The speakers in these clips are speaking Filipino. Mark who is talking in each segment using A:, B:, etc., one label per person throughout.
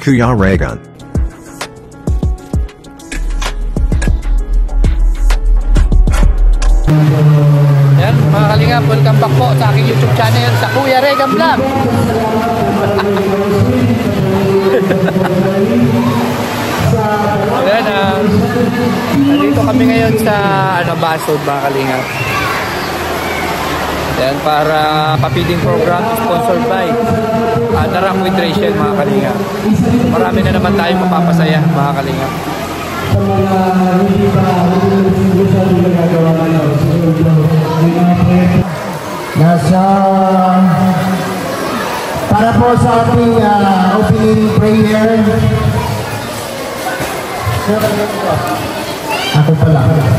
A: Kuya Regan.
B: Yan, mga kalingap, welcome back po sa aking YouTube channel sa Kuya Regan Vlog. Ayan, nandito kami ngayon sa Basod, mga kalingap. Ayan, para pa-feeding program sponsored by Darak with Rachel, mga kalingap. Marami na naman tayong mapapasaya, mga kalingap.
C: Sa mga hindi pa utusan yung nagagawa ngayon. Nasa para po sa ating opening prayer. Ako pala.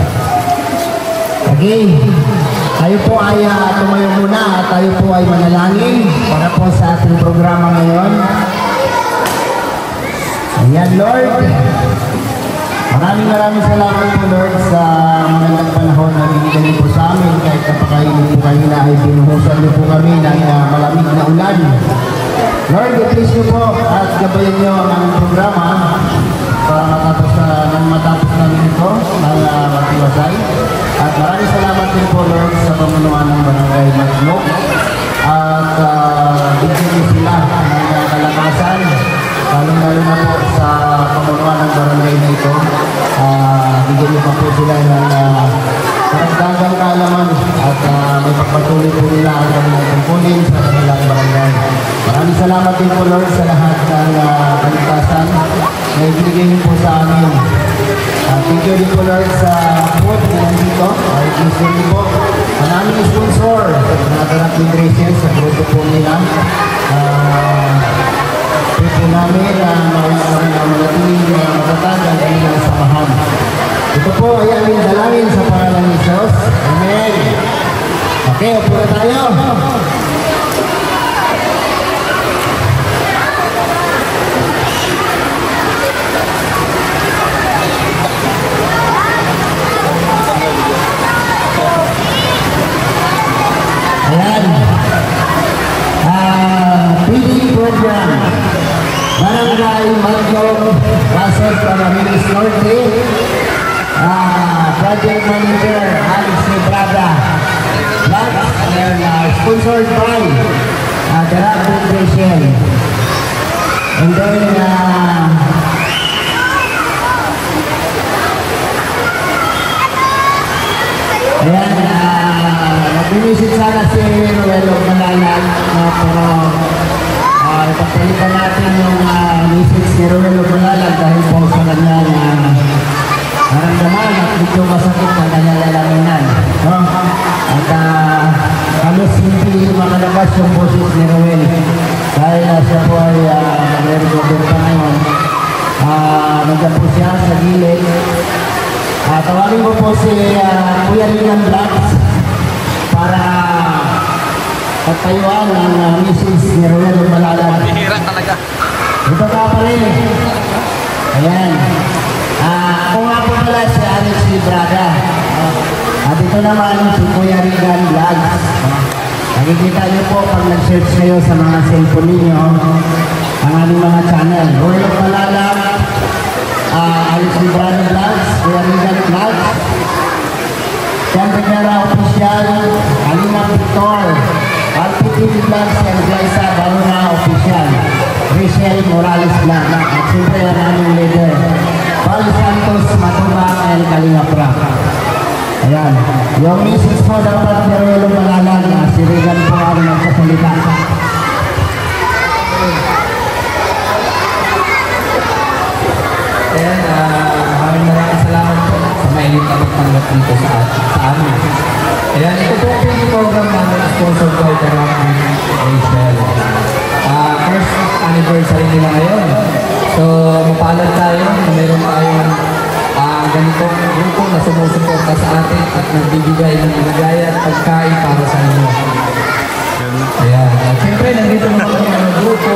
C: Okay. Tayo po ay tumayo muna at tayo po ay manalangin para po sa ating programa ngayon. Ayan, Lord. Maraming salamat po, Lord, sa magandang panahon na binigyan niyo po sa amin. Kahit napakainit po kanina ay binuhusan niyo po kami ng malamig na ulan. Lord, i-please niyo po at gabayan niyo ang aming programa para matapos namin ito ng matiwasay. At maraming salamat din po, Lord, sa pamunuan ng Barangay Maglok. At bigyan niyo sila ng kalakasan, lalong-lalo na po sa pamunuan ng barangay na ito. Bigyan niyo pa po sila ng karagdagang kaalaman at may pagpatuloy po nila ang kanilang tungkulin sa kanilang barangay. Maraming salamat din po, Lord, sa lahat ng kaligtasan na ibigay niyo po sa amin. Thank you din po, Lord, sa food na nandito. Gusto niyo po ang aming sponsor na Darak with Rachel sa grupo po nila. Ito namin manatiling matatag ang kanilang samahan. Ito po ay aming dalangin sa pangalan ni Jesus. Amen. Okay, upo na tayo. Ayan. Feeding program. Barangay Maglok, Basod, Camarines Norte. Project Manager Alex Nebrada. Sponsored by Darak with Rachel. And then ayan, nag-visit sana si Noel Malalag, pero ipagpalitan natin yung message ni Noel Malalag dahil po sa kanyang naramdaman at medyo masakit ang kanyang lalamunan. At halos hindi makalabas yung boses ni Noel dahil siya po ay mag-recover pa ngayon. Nandiyan po siya sa gilid. Tawagin ko po si Kuya Regan Vlogs para pagtayuan ng message ni Noel Malalag.
B: Hihira talaga.
C: Ito ka pa rin. Ayan. Ako nga po pala si Alex Nebrada. At ito naman si Kuya Regan Vlogs. Nakikita niyo po pag nag-search kayo sa mga cellphone ninyo ang aming mga channel. Noel Malalag, Alex Nebrada Vlogs, Kuya Regan Vlogs, Jan Regnera Official, Alina Victor, RPTV Vlogs, and Glyza Baruna Official, Rachel Morales Vlogs, at siyempre ang aming leader, Paul Santos Matubang and Kalinga Pra. Ayan, yung message po dapat ni Noel Malalag na si Regan po ang nagsasalita.
B: Ayan, maraming salamat po sa mainit na magtanggap dito sa amin. Ayan, ito po yung program namin sponsored by Darak with Rachel. First anniversary nila ngayon. So, mapalad tayo na mayroon tayong ganitong grupo na sumusuporta sa atin at nagbibigay ng ligaya at pagkain para sa inyo. Ayan, siyempre nandito naman kami ang grupo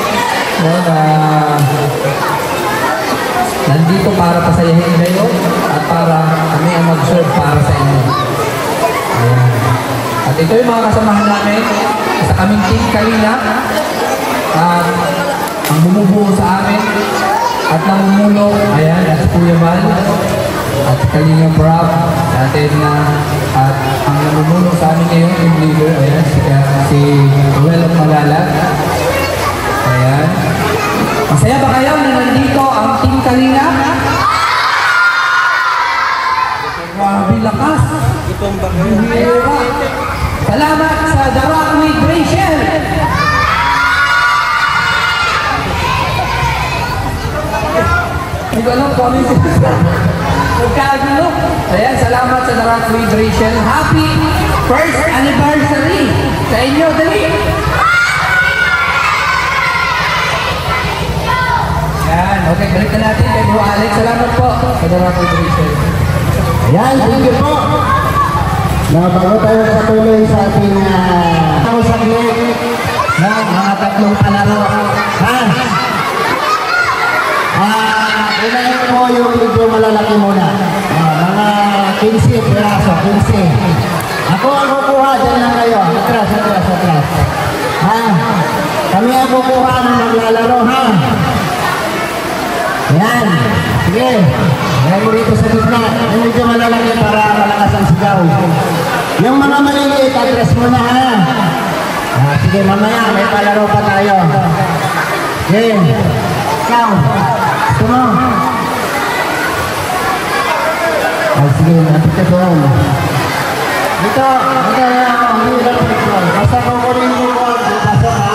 B: nandito para pasayahin kayo at para kami ang mag-serve para sa inyo. Ayan. At ito yung mga kasamahan namin sa kaming Team Kalinga. Ang bumubuo sa amin at namumulong. Ayan, at si Kuya Bal at Kalinga Brab natin na at ang namumulong sa amin ngayon yung leader. Ayan, si Ruel Malala. Ayan. Masaya ba kayo na nandito ang Team Kalinga? Grabe lakas. Bihira. Salamat sa The Rock with Rachel. Hindi ko alam kung ano yung magkagano. Ayan, salamat sa The Rock with Rachel. Happy first anniversary sa inyo. Dali. Ayan, okay, balik na natin kay Bro Alex. Salamat po sa The Rock with Rachel.
C: Ayan, thank you po. Bago tayo patuloy sa ating saglit ng mga tatlong palaro. Ha? Unahin ko yung medyo malalaki muna. Mga 15 piraso, 15. Ako ang kukuha, dyan lang kayo. Atras. Ha? Kami ang kukuha ng maglalaro, ha? Yan. Sige. Ayan mo dito sa gitna. Yung medyo malalaki para malakas ang sigaw. Yung mga maliliit, atras mo na, ha? Sige, mamaya. May palaro pa tayo. Sige. Ikaw. Gusto mo? Sige, napit ka doon. Dito. Basta kukunin mo ko. Pasok, ha?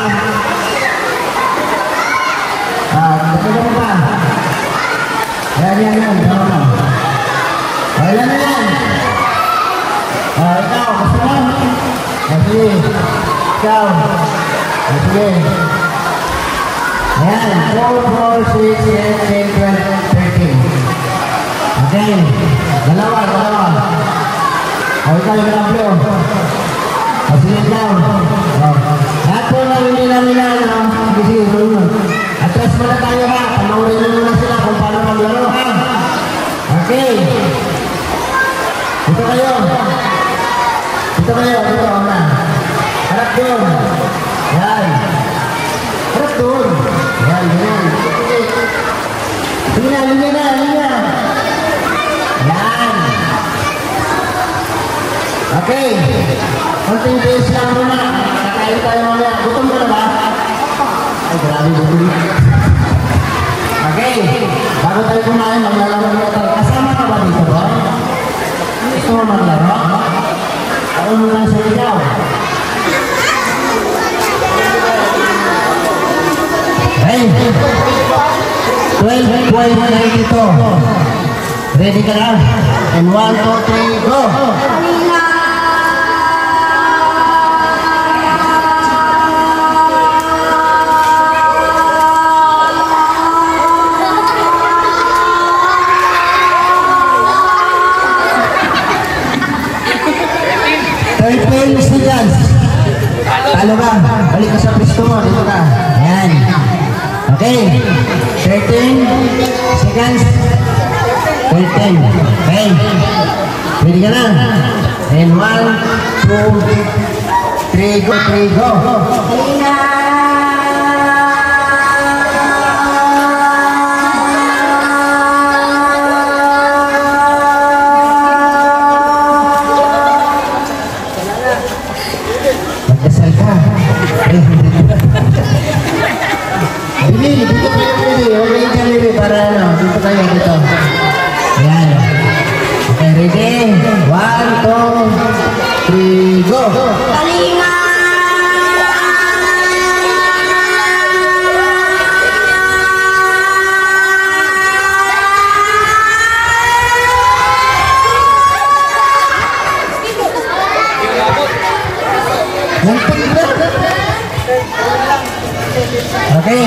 C: Dito mo ba? Yan. Ayan na yan. Ikaw, gusto mo? Sige. Ikaw. Sige. Ayan. 4, 4, 6, 8, 10, 12, 13. Okay. Dalawa. Ikaw yung nablo. Sige, ikaw. Lahat po na nila. Sige. Atras mo na tayo, ha? Panoorin na muna sila kung paano maglaro, ha? Okay. Dito kayo. Dito, na. Harap doon. Yan. Harap doon. Yan. Sige na. Yan. Okay. Konting base lang muna. Kakain tayo muna. Gutom ka na ba? Ay, grabe bubuli. Okay. Bago tayo kumain, maglalaro na tayo. Kasama ka ba dito, ba? Gusto mo maglaro? Ako mo lang sa ikaw. Hey! 12 point na dito. Ready ka na? And 1, 2, 3, go! Talo ka, balik ka sa pwesto mo, dito ka. Ayan. Okay. 13 seconds. 13. Okay. Ready ka na? And 1, 2, 3, go. Magdasal ka. Dito kayo, okay ka, Lili, para ano, dito kayo, dito. Ayan. Okay, ready? 1, 2, 3, go! Kalinga! Okay.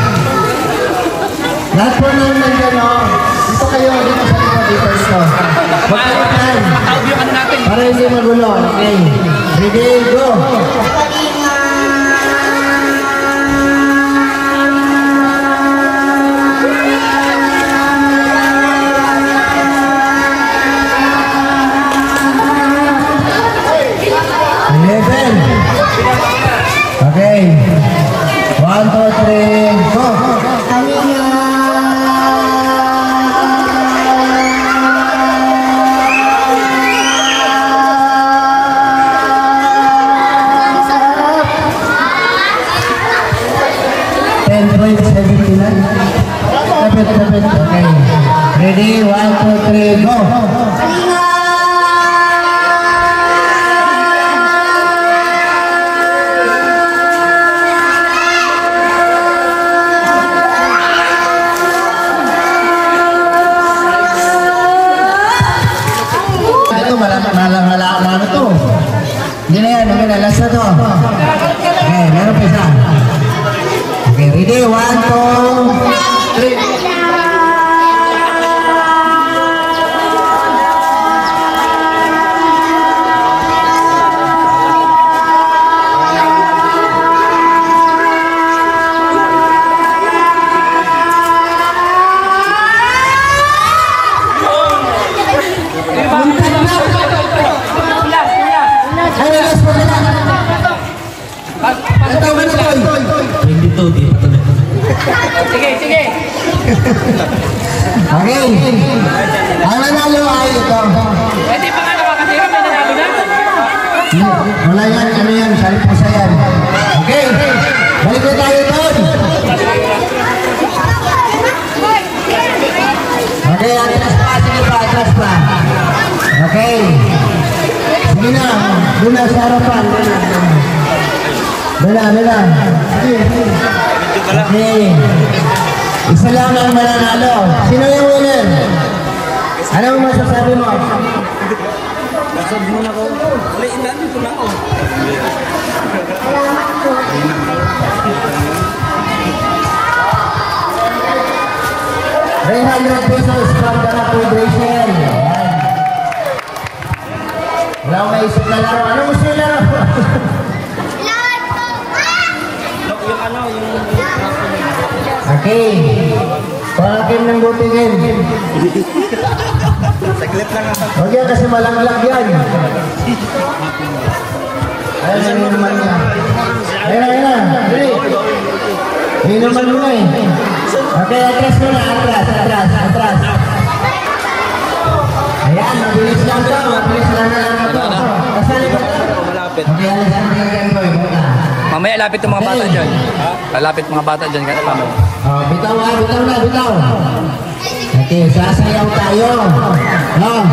C: Lahat po naman nandiyan, dito kayo, dito sa dito. Magkaitan. Para hindi magulo. Okay. Ready, go. Okay. 1, 2, 3, go! Android 79. Tapit. Okay. Ready? 1, 2, 3, go! Ano to? Hindi na yan, last na to. Okay, meron pa isa. Okay, ready? 1, 2, 3.
A: Sige.
C: Okay. Ang nanalo ay ito.
A: Pwede pa nga naman kasi may nanalo na.
C: Wala yan, ano yan, sabi po sa yan. Okay. Balik na tayo doon. Okay, atras pa. Okay. Sige na, doon na sa harapan. Doon na. Okay. Isa lang ang mananalo. Sino yung winner? Ano mo masasabi mo?
A: Nasab mo na ko. Wala, inami ko na ko.
C: 300 pesos from the Federation. Wala akong maisip na laro. Ano gusto yung laro? Okay. Pangkin ng butingin.
A: Saglit lang ang
C: Huwag yan kasi malanglag yan. Ayun naman niya. Ayun na. Ayun naman mo eh. Okay, atras mo na. Atras. Ayan, mabilis lang to. Mabilis lang na lang ito. Kasali ba?
A: malapit.
C: Okay, alas ang pinagyan ko.
A: Mamaya lapit yung mga bata dyan. Lalapit mga bata dyan. Kaya tama.
C: Oh, bitaw. Okay, sasayaw tayo. Oh.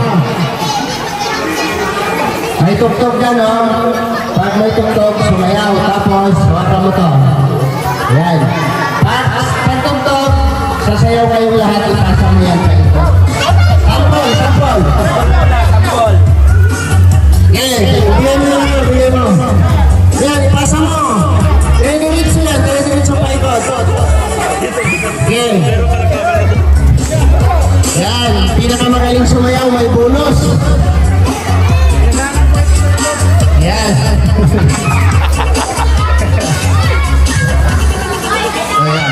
C: May tuktok ka, no? Pag may tuktok, sumayaw. Tapos, wapa mo to. Yan. Pag tuktok, sasayaw kayong lahat. Ipasa mo yan sa ito. Sampol. Okay, bigyan mo. Yan, ipasa mo. Diretso yan. Diretso pa ikot. Okay. Yan, pinakamagaling sumayaw, may bonus. Yan. Ayan.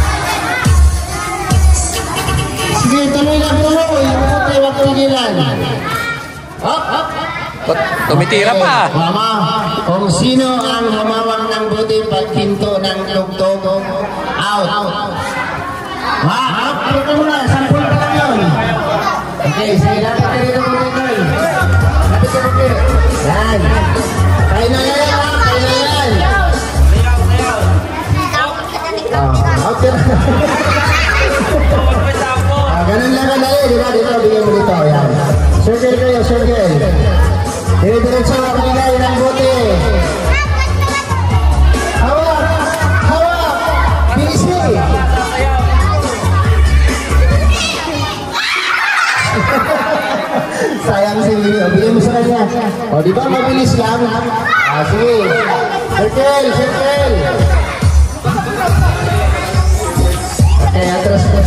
C: Sige, tuloy. Huwag tigilan. Up.
A: Tumitira pa.
C: Mama, kung sino ang humawak ng buti paghinto ng tugtog, out. Pagka mo na, sampul pa lang yun. Okay, sige, lapit ka dito mo dito. Lapit ka dito. Yan. Kain na yan. Out ka na. Ganun lang ang dali. Dito, bigyan mo dito. Yan. Circle kayo. Dire-diretso ang bigay ng buti. Hawak. Bilisi. Sayang si Lili. Bigyan mo sa kanya. O, di ba mabilis lang? Sige. Circle. Okay, atras ko.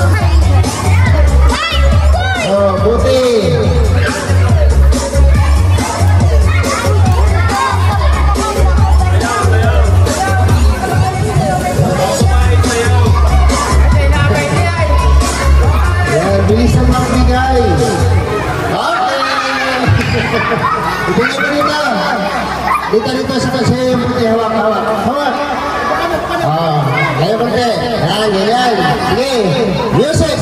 C: Buti. Bilisan magbigay. Okay. Ibigay mo dito sa kasi yung puti. Hawak. Layo konti. Ganyan. Sige. Music.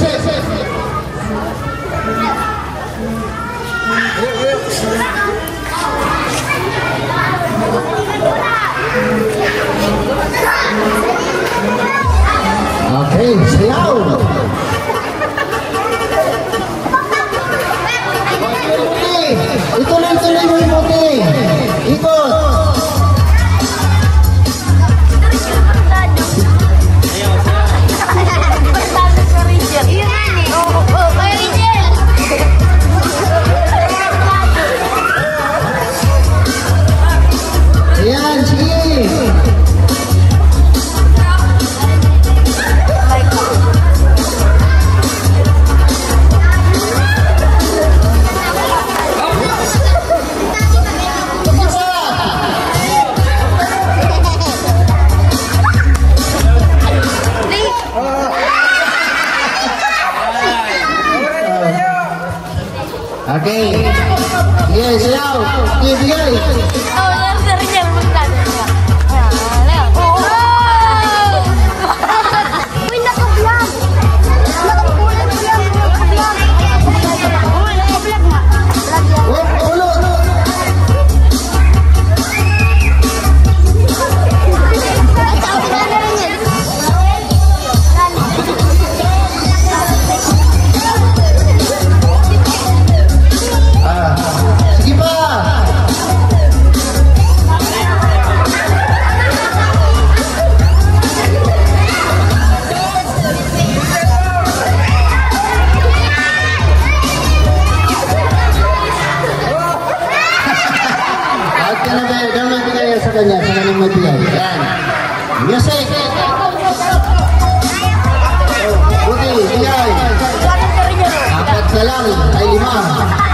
C: Buti, bigay. Apat na lang, ay 5.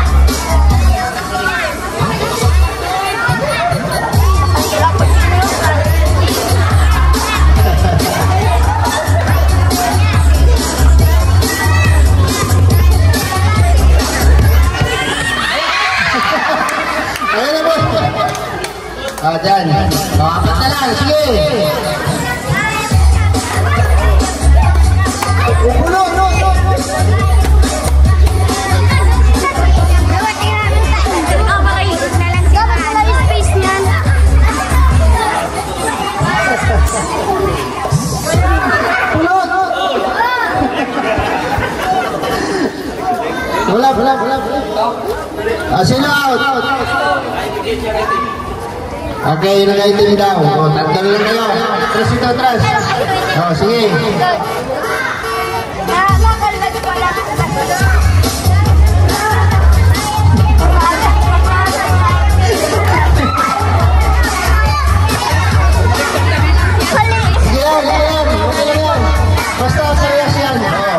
C: Ayun na po. Dyan. Apat na lang. Sige. Upulo. Wala. Sino out? Okay, nag-itim daw. O, tatlo lang kayo. Atras ito, atras. O, sige. Sige yan. Okay lang yan. Basta parehas yan. O.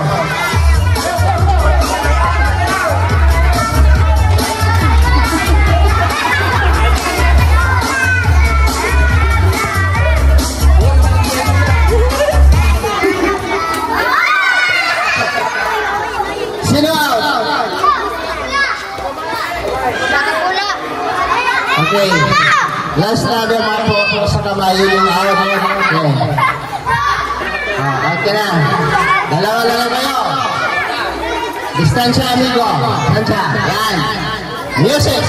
C: Sino out? Okay. Last na po sa kamay yung out. Okay. Out ka na. Dalawa lang kayo. Distansya, amigo. Distansya. Yan. Music.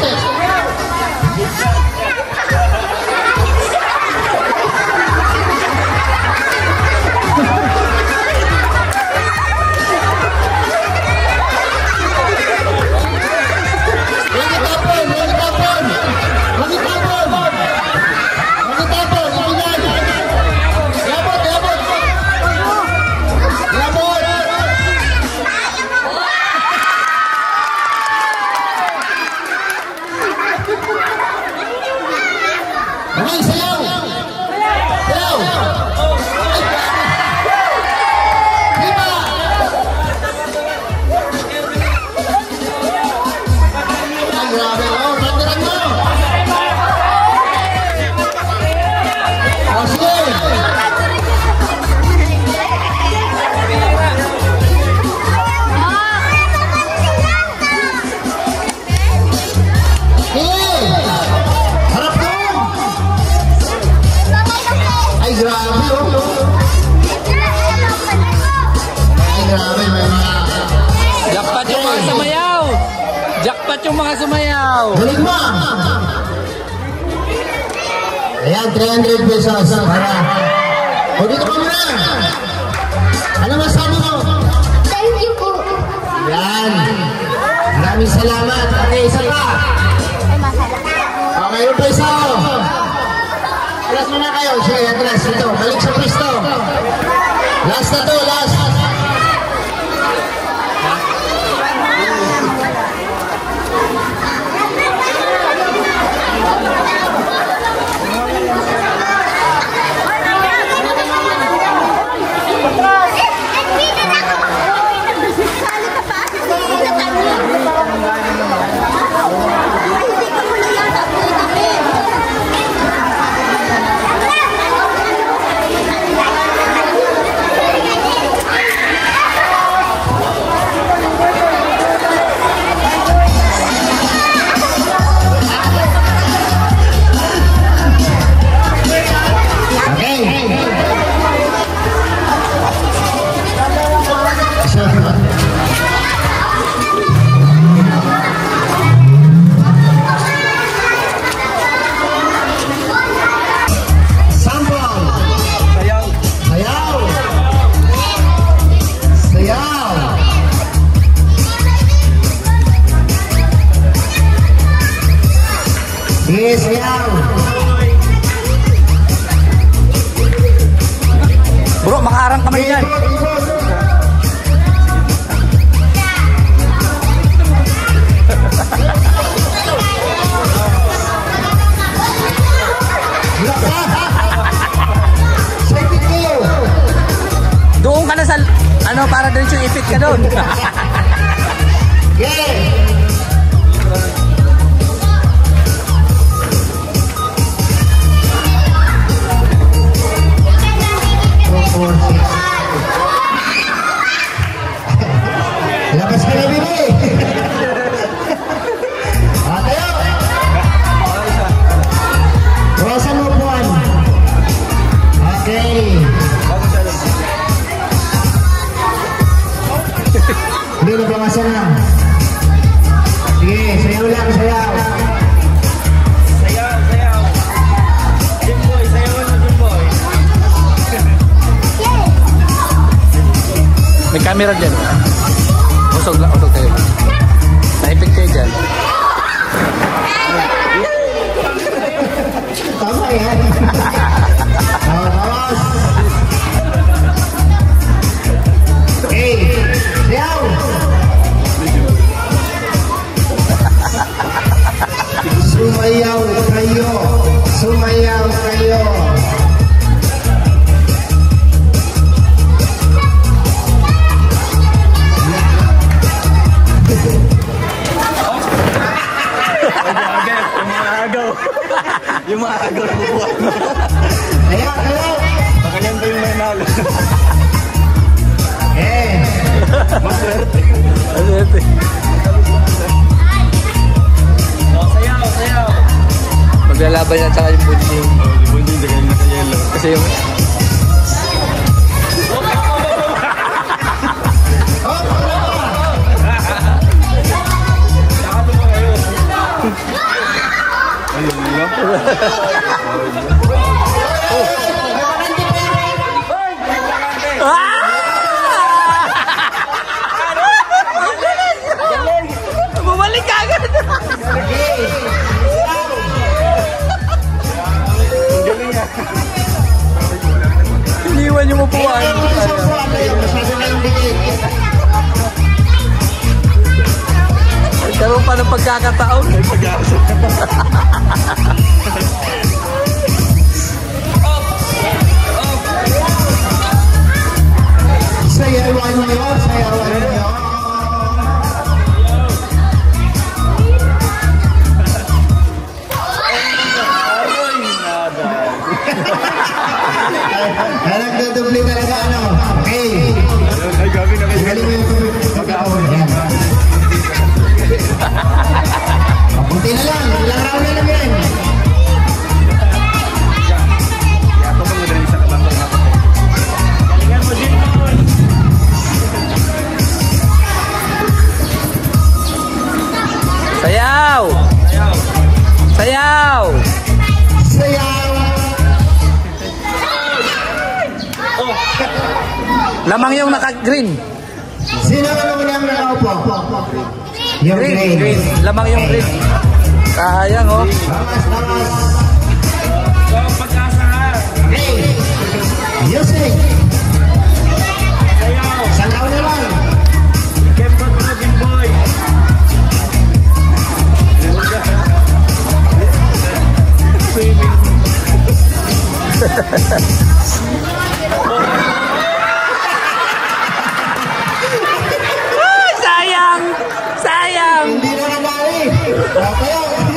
A: Jackpot yung mga sumayaw.
C: Balik mo! Ayan, 300 pesos para. O dito ka muna! Ano masabi mo?
D: Thank you po.
C: Yan. Maraming salamat. Okay, isa pa. Okay, yung pa isa. Atras muna kayo. Sige, atras. Ito, balik sa pwesto. Last na to, last. Yes, yeah.
A: Bro, makaharang kami yan.
C: Second game.
A: ano, para din siya ipit ka doon.
C: Yeah! Labas ka na, Bibi! Tayo! Bawasan mo puan. Okay. Hindi na bawasan na. Sige, sayaw lang, sayaw.
D: Sayaw. Jimboy, sayawan mo, Jimboy.
A: May camera dyan. Usog kayo. Naipit kayo dyan.
C: Tama yan. Bawas. Okay, sayaw. Sumayaw kayo. Sumayaw kayo.
D: Yung mga agaw na bubuhat mo.
C: Sayaw, sayaw.
D: Baka yan ba yung may nalo?
C: Maswerte.
D: Sayaw.
A: Maglalaban yan tsaka yung bunding.
D: Bunding, di kayo naka-yellow.
A: Kasi yung... Bumalik ka agad! Iniwan yung upuan. Karoon pa ng pagkakataon.
C: Sayawan nyo, sayawan nyo. Nagdudubli talaga, ano? Okay.
D: Ay, gabi na kayo.
C: Galing mo yung pag-aawal. Yan. Mabuti na lang. Ilang round na lang yan.
D: Ako ba madaling sa kabangkang ako? Galingan mo, Jimboy.
A: Sayaw! Sayaw!
C: Sayaw.
A: Lamang yung naka-green.
C: Sino ang unang nakaupo? Yung
A: Green. Lamang yung green. Sayang, oh.
C: Bawas, bawas.
D: So, pag-asa ha.
C: Okay. Music.
D: Sayaw.
C: Sangaw na lang.
D: Kembot mo, Jimboy. Swimming.
A: Sayang!
C: Hindi na nangyari. Tayo.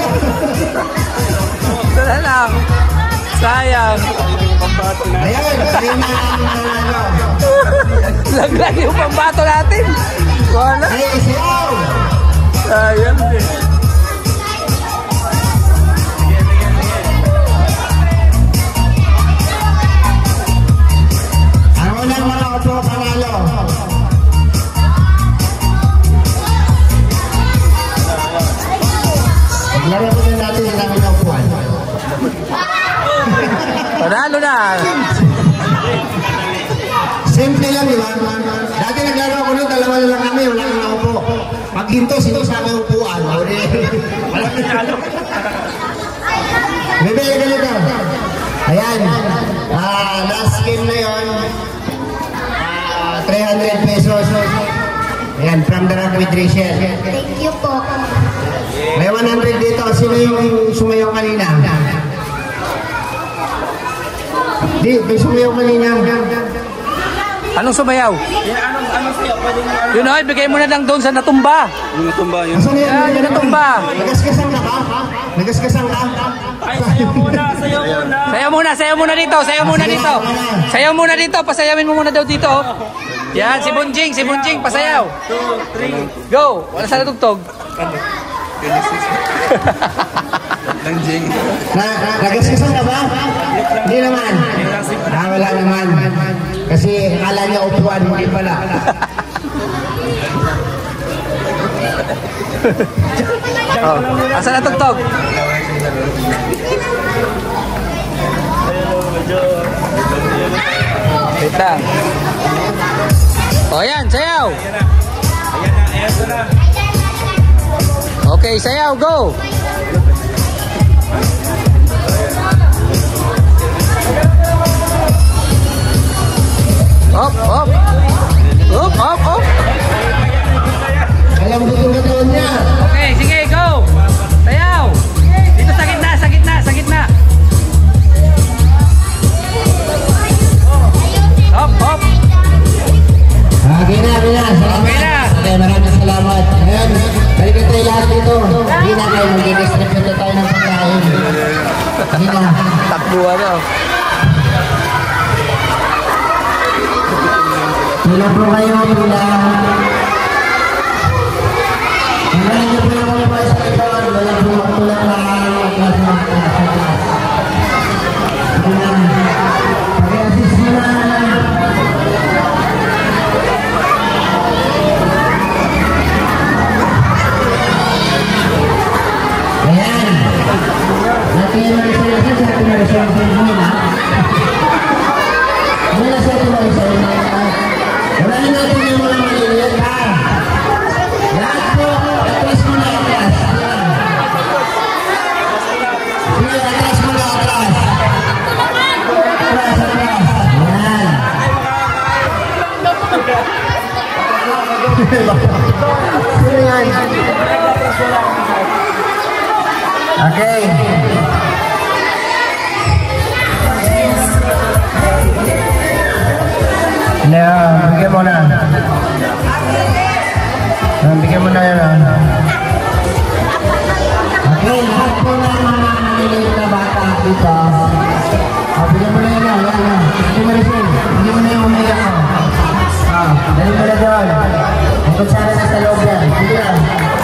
A: Ito na lang. Sayang.
C: Ayan, kanina ang
A: Laglag yung pambato natin. Wala.
C: Hey, sayaw.
A: Sayang.
C: Ang unang nakaupo panalo. Maglaro po na natin ilang inaupuan.
A: Panalo na.
C: Simple lang, di ba? Dati naglaro ako nun, dalawa na lang kami, wala kang nakaupo. Pag ginto, sino sa aming upuan? Wala kang nalo. Bebe, ganito. Ayan. Last game na yun. 300 pesos. Ayan, from the Rock with Rachel.
E: Thank you po.
C: May 100 dito. Sino yung sumayaw kanina? Di, may sumayaw kanina.
A: Anong sumayaw?
D: Anong sayo? Pwedeng ano?
A: Yun ay, bigay mo na lang doon sa natumba.
D: Yung natumba yun.
C: Asan yan?
A: Yan, yung natumba.
C: Nagasgasan ka ba? Nagasgasan ka?
D: Ay, sayo muna, sayo muna.
A: Sayaw muna dito, sayaw muna dito. Sayaw muna dito, pasayawin mo muna daw dito. Oh. Yan, si Bunjing, pasayaw.
D: 2, 3.
A: Go! Wala sa natugtog.
D: Lang Jing.
C: Nagasgasan ka ba? Hindi naman. Wala naman. Kasi akala niya upuan, hindi pala.
A: Oh. Asa natugtog? Wait lang. O yan, sayaw.
D: Ayan na.
A: Okay, sayaw, go! Hop, hop. Hop, hop, hop.
C: Alam mo itong gatoon niya.
A: Okay, sige, go! Sayaw! Dito sa gitna. Hop, hop.
C: Okay na. Salamat.
A: Okay na.
C: Okay, maraming salamat. Ngayon, balikan tayo lahat dito. Hindi na kayo, mag-distribute na tayo ng pagkain. Hindi na.
A: Takbo ano.
C: Pila po kayo, pila. Hanggang niyo po yung mga sa likod. Wala po magtulak na pag-assist mo na. Ayan. Natin yung Maricel sa ating Maricel muna. Muna sa ating Maricel muna. Wala natin yung mga maliliit ha. Lahat po, atras mo na atras. Sige, atras mo na atras. Atras. Ayan. Sino yan? Okay. Bigyan mo na. Bigyan mo na yan. Okay, lahat po na mga maliliit na bata dito. Bigyan mo na yan. Bigyan mo na siya. Bigyan mo na yung umiyak mo. Dali mo na doon. Ang kutsara na sa loob yan. Sige na.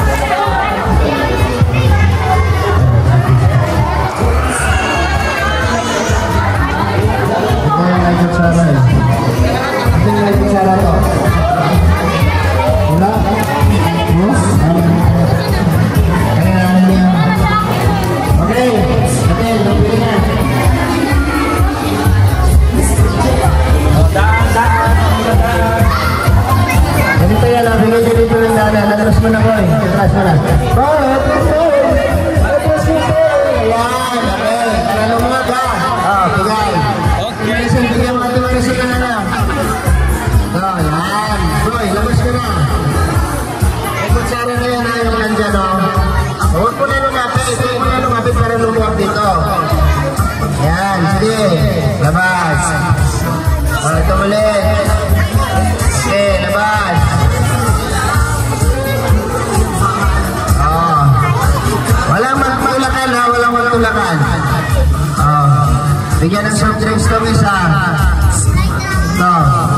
C: Ito yung may kutsara eh. Ito yung may kutsara to. Wala? Okay. Okay, nabili na. Ganito yan, bigay ko dito ng dana. Natras mo na ko eh. Natras mo na. Atras mo po. Ayan, okay. Ano mga ba? Bigay. Okay. Bigyan mo ito Maricel na lang. Ayan. Boy, labas ka na. May kutsara na yan yung nandyan o. Huwag mo na lumapit. Huwag mo na lumapit para lumuwag dito. Ayan, sige. Labas. Ito ulit. Okay, labas. Walang magtulakan ha, walang magtulakan. Bigyan ng soft drinks itong isa. Ito.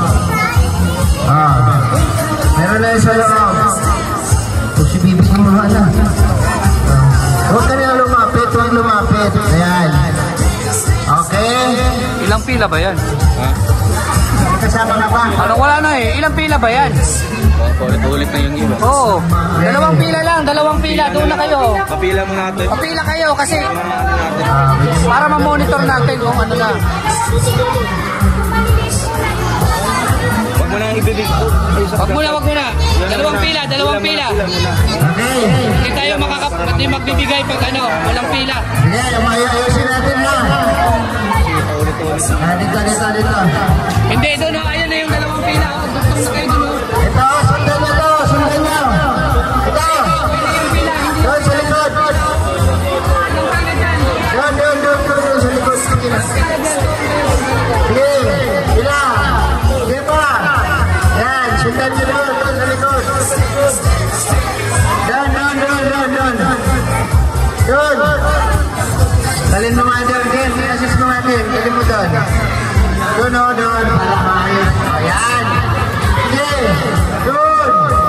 C: Meron na yung sa loob. Kung si Bibis mo na. Huwag ka na lumapit, huwag lumapit. Ayan. Okay.
A: Ilang pila ba yan?
C: Kasama na ba?
A: Ano, wala na eh. Ilang pila ba yan?
D: Ulit na yung iba.
A: Oo. Dalawang pila lang, dalawang pila. Doon na kayo.
D: Papila mo natin.
A: Papila kayo kasi para ma-monitor natin kung ano na.
D: Huwag mo nang ibibig.
A: Wag muna. Dalawang pila.
C: Okay.
A: Hindi tayo hindi magbibigay pag ano, walang pila.
C: Ayan, ayusin natin ha. Dito.
A: Hindi, doon ayun na yung dalawang pila. Duktong na kayo doon.
C: Ito, sundan nyo. Ito. Doon sa likod. Doon sa likod. Sige, pila. Sige pa. doon para maayos. Ayan. Sige. Doon.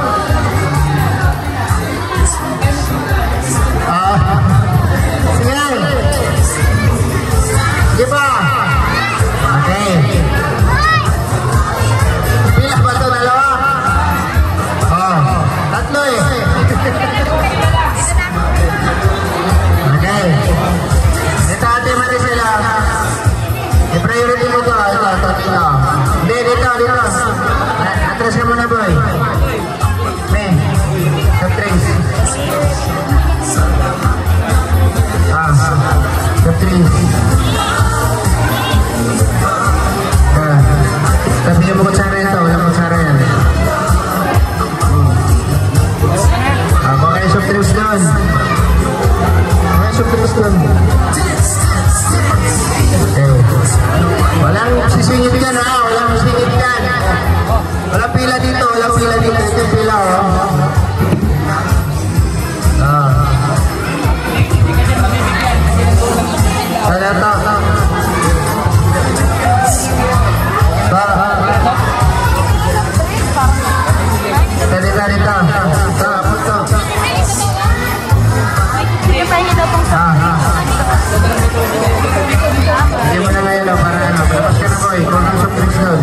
C: Sige. Sige pa. Okay. Pilas ba ito? Dalawa? Oh. Tatlo eh. Okay. Ito ate Maricela. I-priority mo ito. Ito. Hindi, dito. Atras ka muna boy. May. Trace. Trace. Tapos yung mga kutsara ito. Walang kutsara yan. Baka kayo soft drinks doon. Okay. Walang sisingit yan ha. Walang sisingit yan. Walang pila dito. Ito yung pila oh. Hindi mo na ngayon para ano. Tapos ka na boy. Kung ang soft drinks doon.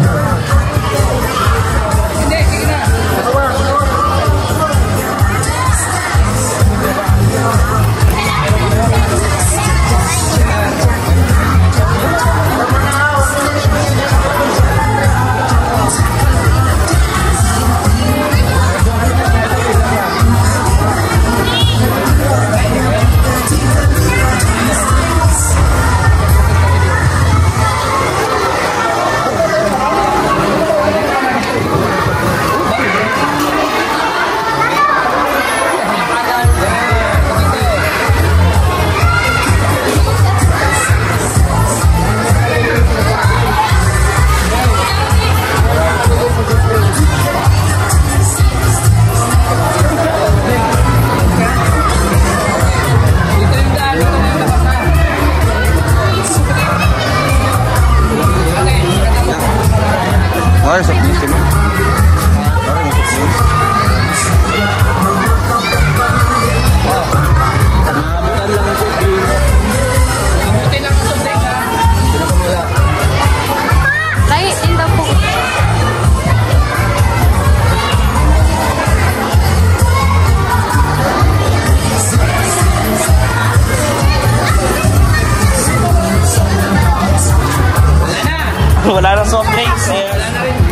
D: Wala na soft drinks. Wala na rin.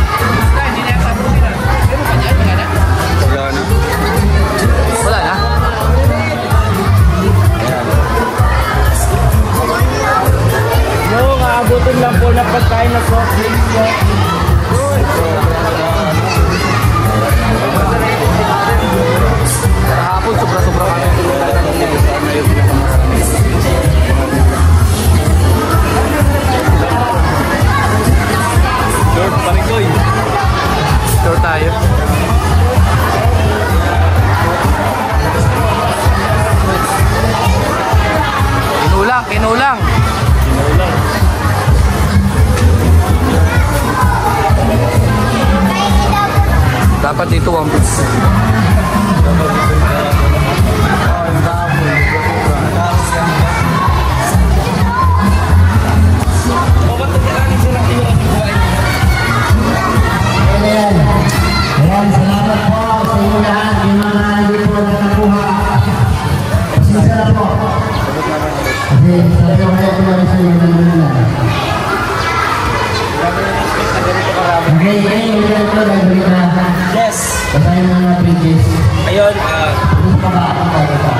A: Wala na?
D: No, kaabutin lang po na pagkain na soft drinks po.
A: Kahapon, sobra-sobra kami tulungan ng
D: Short pa rin ko eh.
A: Short tayo. Kinulang. Dapat dito 1 piece.
C: Ayan, salamat po sa inyo lahat. Yung mga hindi po nakakuha. Pasensya na po. Kasi sabi ko kaya tumarin sa inyo ng mga. Okay, yung ganito nag-break na.
D: Yes.
C: Basahin mo mga pages.
D: Ayun,
C: Gusto pa ba ako tayo pa?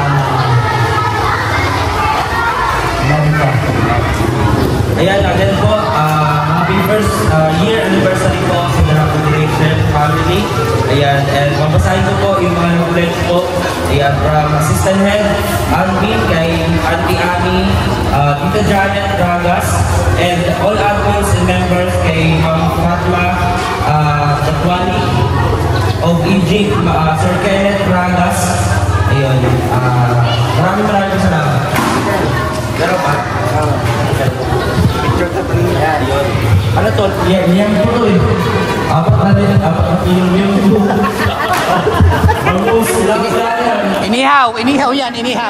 D: ayan, again po, happy first year anniversary po sa Darako Direction family. Ayan, and mabasahin ko po yung mga pledge po. Ayan, from Assistant Head, Auntie, kay Auntie Ami, Tita Janet Ragas, and all admins and members kay Ma'am Fatma, Batwani of Egypt, Sir Kenneth Ragas. Ayun, maraming salamat. Meron pa? Yun. Ano to? Yan po to eh. Apat na kilo. Almost ilang yan.
A: Inihaw yan, inihaw.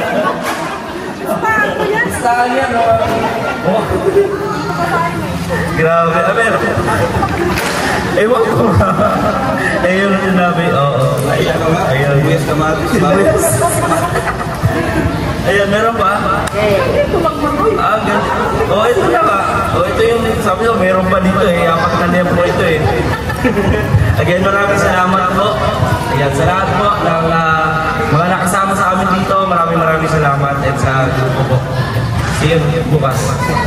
D: Saan yan? Oh. Grabe. Ewan ko. Ayun yung sinabi. Oo. Ayun. Ayan, meron ba? Ganun. Ito na nga. Ito yung sabi ko, meron pa dito eh. Apat na libo ito eh. Again, maraming salamat po. Ayan, sa lahat po ng mga nakasama sa amin dito. Maraming salamat at sa grupo po. See you bukas.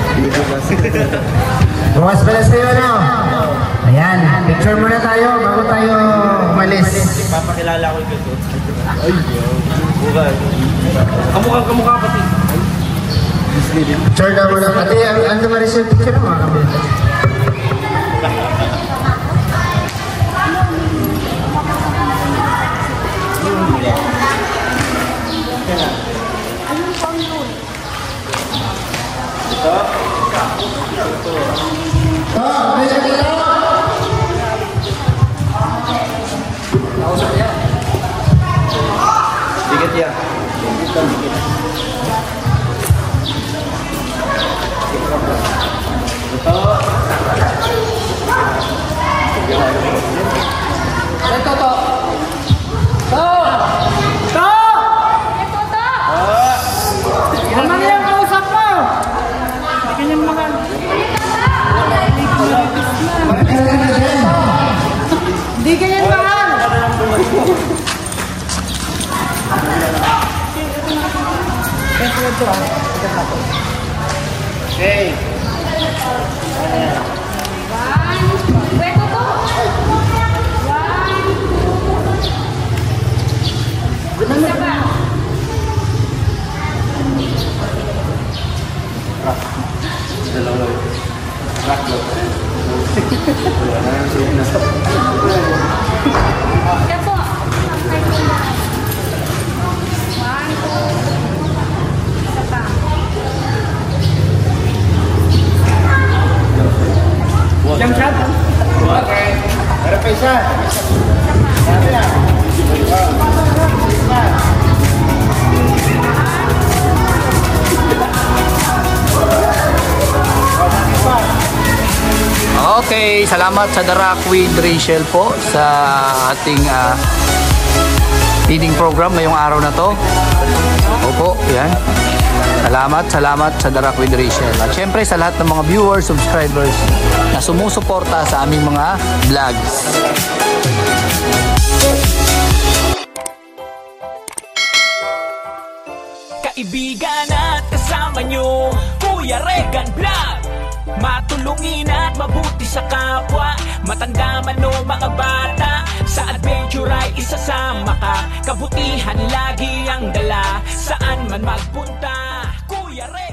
C: Bukas pala sa'yo, no? Ayan, picture muna tayo bago tayo umalis.
D: Papakilala ko ito. Ay, bukas. Kamukha pati.
C: Picture na muna. Pati, ang tumaris yung picture mo, mga kabila.
D: Dikit ya.
E: Hindi ganyan mahal.
C: Okay.
E: Pweto to. Isa pa. Isa po. One, two. Isa pa.
C: Jump shot? Okay. Meron pa isa. Sabi na.
A: Okay, salamat sa The Rock with Rachel po sa ating feeding program ngayong araw na to. Opo, yan. Salamat sa The Rock with Rachel. At syempre sa lahat ng mga viewers, subscribers na sumusuporta sa aming mga vlogs.
F: Kaibigan at kasama nyo, Kuya Regan Vlog. Matulungin at mabuti sa kapwa, matanda man o mga bata, sa adventure ay isasama ka. Kabutihan lagi ang dala, saan man magpunta, Kuya Regan.